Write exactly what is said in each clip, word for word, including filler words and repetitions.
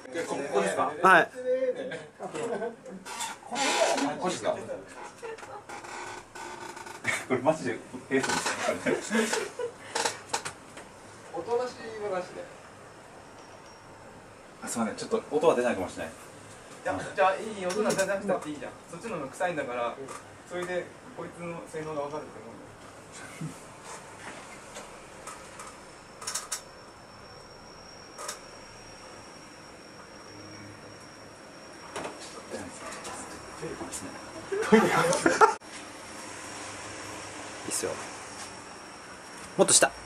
ここですか？ はい。 ここですか？これマジでエースですね。音出しはなしで。あ、すみません、ちょっと音は出ないかもしれない。 いや、じゃあいい音が出なくたっていいじゃん。そっちの方が臭いんだから、それでこいつの性能が分かると思うんだよ。 いいっすよ。もっと下。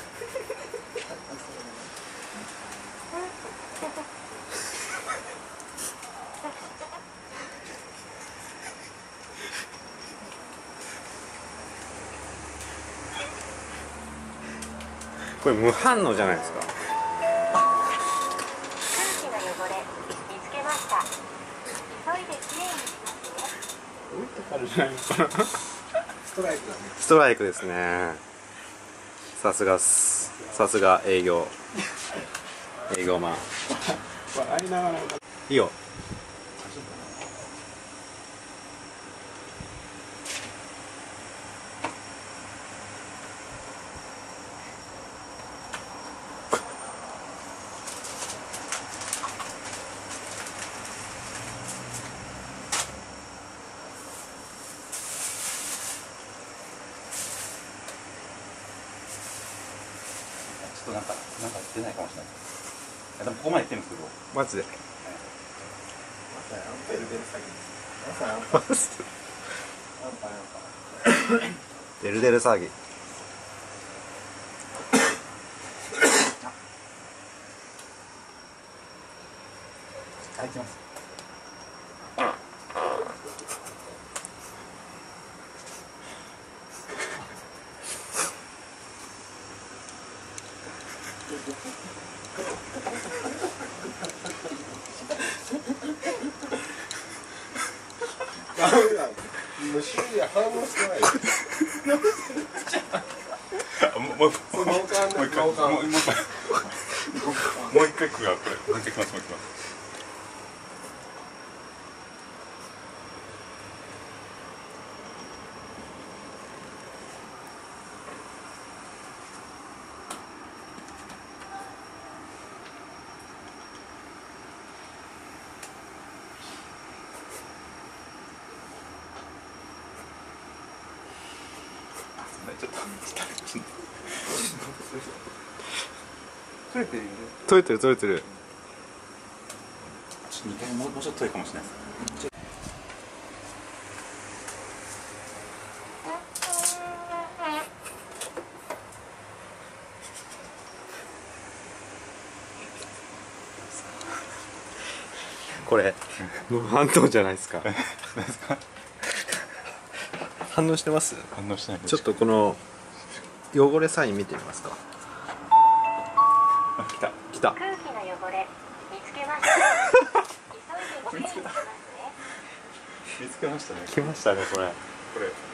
これ無反応じゃないですか。 空気の汚れ見つけました。急いできれいにしますね。 ストライクだね。 ストライクですね。さすがっす。さすが営業。営業マン。 笑いながら。 いいよ。 ちょっとなんか、なんか出ないかもしれない。いやでもここまで行ってるんですけど。 マジで。デルデル騒ぎ。 はい、行きます。 もう周囲は反応してない。 もうもうもう一回もう一回もう一回もう一回もう一回これもう一回きますもう一回きます。ちょっと取れてるよね。 取れてる取れてる。 ちょっとにかいもうもうちょっと遠いかもしれないです。 これ無反応じゃないですか。 何ですか？ 反応してます？ 反応してない。 ちょっとこの汚れサイン見てみますか。 あ、来た来た。 空気の汚れ見つけました。急いできれいにしますね。 見つけましたね。 来ましたねこれ。 これ